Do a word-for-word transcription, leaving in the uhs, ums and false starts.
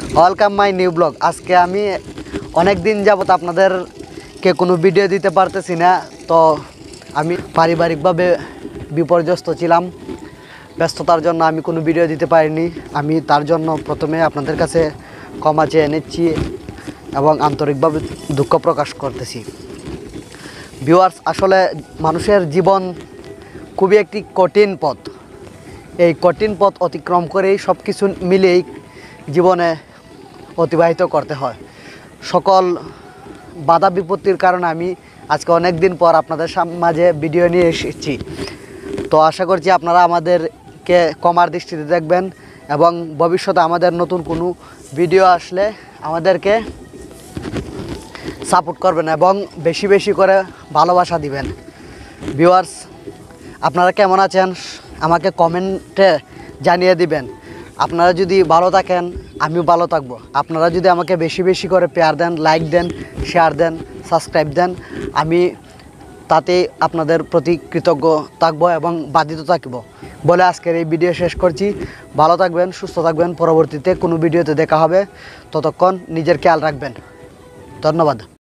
Welcome my new blog. আজকে আমি অনেক দিন যাবত আপনাদেরকে কোনো ভিডিও দিতে পারতেছি না, তো আমি পারিবারিকভাবে বিপর্যস্ত ছিলাম। ব্যস্ততার জন্য আমি কোনো ভিডিও দিতে পারিনি। আমি তার জন্য প্রথমে আপনাদের কাছে ক্ষমা চেয়ে নিচ্ছি এবং আন্তরিকভাবে দুঃখ প্রকাশ করতেছি। ভিউয়ার্স, আসলে মানুষের জীবন খুবই একটি কঠিন পথ। এই কঠিন পথ অতিক্রম করেই সব কিছু মিলেই জীবনে অতিবাহিত করতে হয়। সকল বাধা বিপত্তির কারণে আমি আজকে অনেক দিন পর আপনাদের মাঝে ভিডিও নিয়ে এসেছি। তো আশা করছি আপনারা আমাদেরকে ক্ষমার দৃষ্টিতে দেখবেন এবং ভবিষ্যতে আমাদের নতুন কোনো ভিডিও আসলে আমাদেরকে সাপোর্ট করবেন এবং বেশি বেশি করে ভালোবাসা দিবেন। ভিউয়ার্স, আপনারা কেমন আছেন আমাকে কমেন্টে জানিয়ে দিবেন। আপনারা যদি ভালো থাকেন আমিও ভালো থাকবো। আপনারা যদি আমাকে বেশি বেশি করে পেয়ার দেন, লাইক দেন, শেয়ার দেন, সাবস্ক্রাইব দেন, আমি তাতে আপনাদের প্রতি কৃতজ্ঞ থাকবো এবং বাধিত থাকব বলে আজকের এই ভিডিও শেষ করছি। ভালো থাকবেন, সুস্থ থাকবেন। পরবর্তীতে কোনো ভিডিওতে দেখা হবে। ততক্ষণ নিজের খেয়াল রাখবেন। ধন্যবাদ।